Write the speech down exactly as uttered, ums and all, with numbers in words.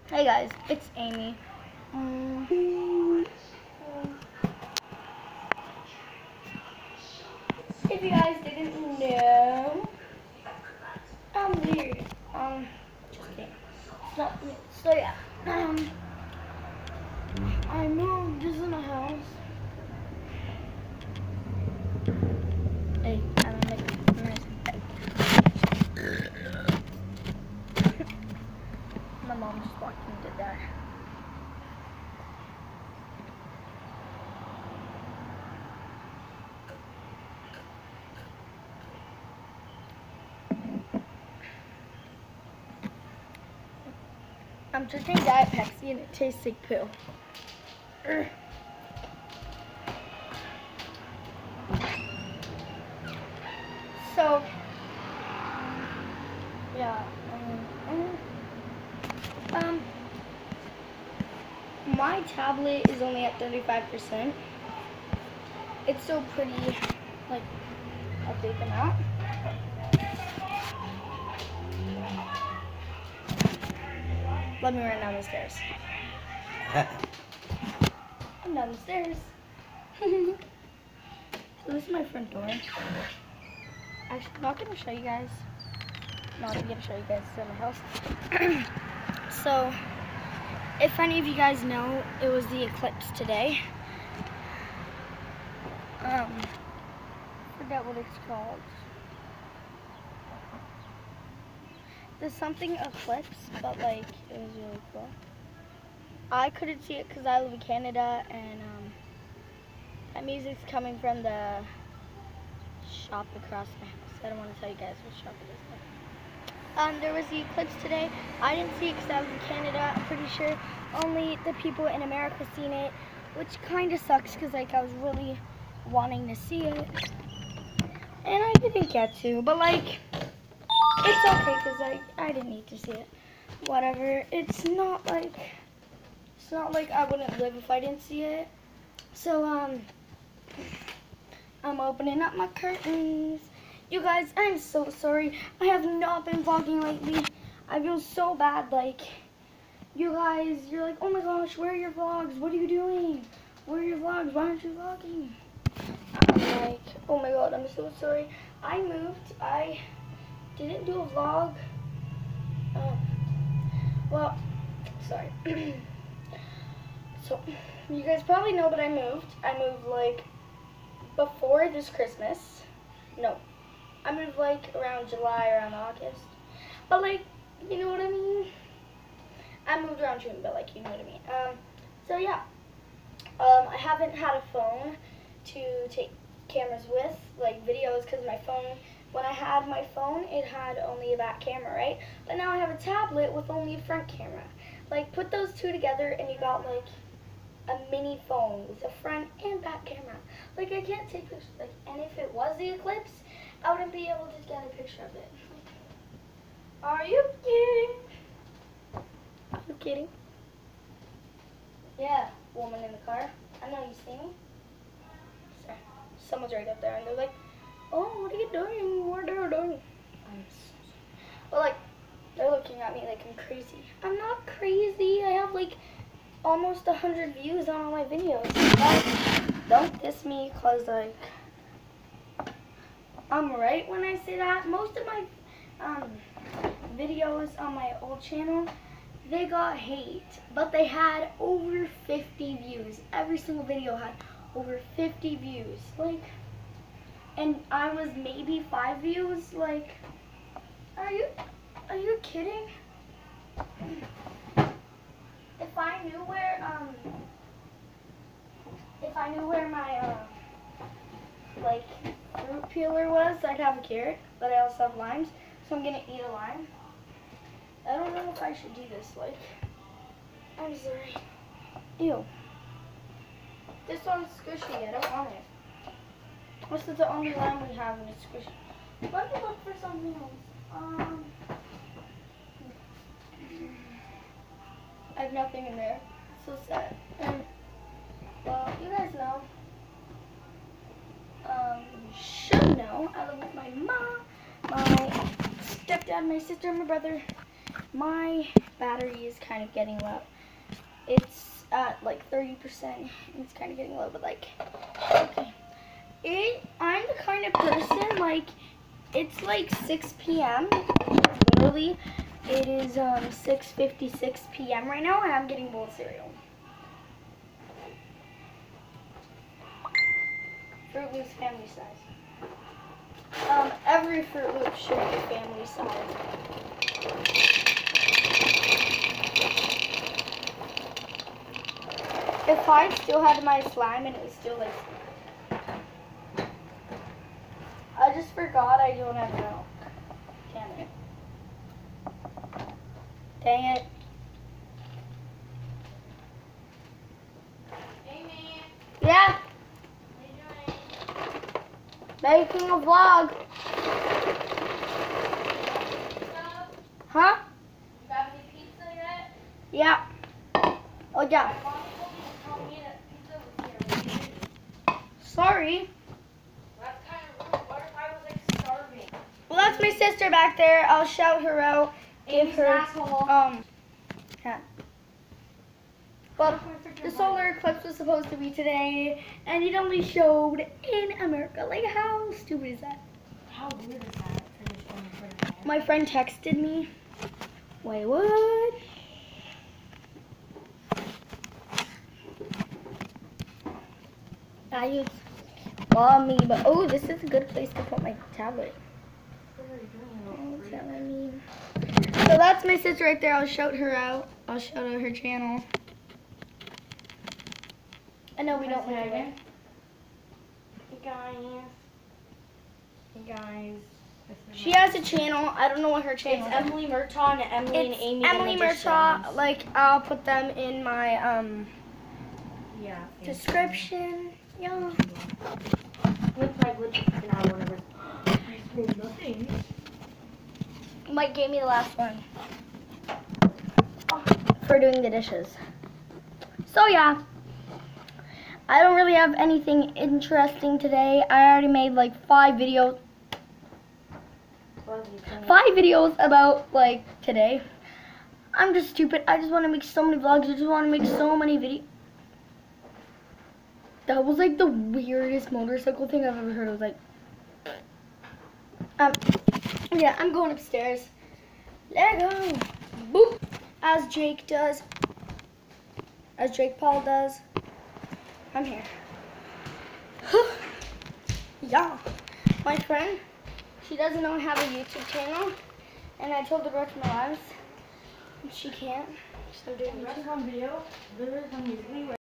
Hey guys, it's Amy. Um, if you guys didn't know, I'm weird. Um, just kidding. It's not me. So yeah, um, I moved in a house. Hey, I don't make a nice bed. My mom just walked into there. I'm drinking Diet Pepsi and it tastes like poo. Urgh. So, yeah, um, um, my tablet is only at thirty-five percent. It's still pretty, like, I'll take them out. Let me run down the stairs. I'm down the stairs. So this is my front door. Actually, I'm not going to show you guys. No, I'm going to show you guys in my house. So, if any of you guys know, it was the eclipse today. Um, I forget what it's called. There's something eclipse, but like, it was really cool. I couldn't see it because I live in Canada, and um, that music's coming from the shop across my house. I don't want to tell you guys what shop it is. But, um, there was the eclipse today. I didn't see it because I was in Canada. I'm pretty sure only the people in America seen it, which kind of sucks because like I was really wanting to see it, and I didn't get to. But like, it's okay because like I didn't need to see it. Whatever. It's not like it's not like I wouldn't live if I didn't see it. So um, I'm opening up my curtains. You guys, I'm so sorry. I have not been vlogging lately. I feel so bad. Like, you guys, you're like, oh my gosh, where are your vlogs? What are you doing? Where are your vlogs? Why aren't you vlogging? I'm like, oh my god, I'm so sorry. I moved. I didn't do a vlog. Um, well, sorry. So, you guys probably know, but I moved. I moved like before this Christmas. No. I moved like around July, around August. But like, you know what I mean? I moved around June, but like, you know what I mean. Um, so yeah. Um, I haven't had a phone to take cameras with, like videos, because my phone, when I had my phone, it had only a back camera, right? But now I have a tablet with only a front camera. Like, put those two together and you got like a mini phone with a front and back camera. Like, I can't take pictures, like, and if it was the eclipse, I wouldn't be able to get a picture of it. Are you kidding? Are you kidding? Yeah, woman in the car. I know you see me. Sorry. Someone's right up there and they're like, oh, what are you doing? What are you doing? I'm so sorry. But like, they're looking at me like I'm crazy. I'm not crazy. I have like almost a hundred views on all my videos. But don't diss me, cause like, I'm right when I say that. Most of my um, videos on my old channel, they got hate, but they had over fifty views. Every single video had over fifty views. Like, and I was maybe five views. Like, are you, are you kidding? If I knew where, um, if I knew where my, uh, like, fruit peeler was, I'd have a carrot, but I also have limes, so I'm gonna eat a lime. I don't know if I should do this, like, I'm sorry. Ew. This one's squishy, I don't want it. This is the only lime we have and it's squishy. Let me look for something else. Um, I have nothing in there. So sad. And, well, you guys know. Um, you should know. I live with my mom, my stepdad, my sister, and my brother. my battery is kind of getting low. It's at like thirty percent. It's kind of getting low, but like, okay. It, I'm the kind of person, like, it's like six p m Literally, it is um, six fifty-six p m right now, and I'm getting bowl cereal. Fruit Loops family size. Um, every Fruit Loop should be family size. If I still had my slime and it was still like, I just forgot I don't have milk. Damn it. Dang it. Amy, Yeah, what are you doing? making a vlog. Pizza? Huh? You got any pizza yet? Yeah. Oh yeah. My mom told me to tell me that pizza was here. When you did. Sorry. That's kind of rude. What if I was like starving? Well, that's my sister back there. I'll shout her out. Give Amy's her an asshole. um. Yeah. Well, the solar eclipse was supposed to be today, and it only showed in America. Like, how stupid is that? How weird is that? For just going for the man? My friend texted me. Wait, what? I use mommy, but oh, this is a good place to put my tablet. What are you Oh, doing? it's telling me. So that's my sister right there. I'll shout her out. I'll shout out her channel. I know we don't Say live again? again. Hey guys. Hey guys. This is She my- has a channel. I don't know what her channel It's is. Emily Murtaugh and Emily It's and Amy. the Emily Magicians. Murtaugh. Like, I'll put them in my um Yeah. description. Yeah. With my glitches and I whatever. Nothing. Mike gave me the last one for doing the dishes. So yeah, I don't really have anything interesting today. I already made like five videos, five videos about like today. I'm just stupid. I just want to make so many vlogs. I just want to make so many videos. That was like the weirdest motorcycle thing I've ever heard. It was like, um, yeah, I'm going upstairs. Let go. Boop. As Jake does. As Jake Paul does. I'm here. Yeah. My friend, she doesn't know I have a YouTube channel. And I told her to watch my lives. She can't. So I'm doing YouTube. Restaurant video. There is some usually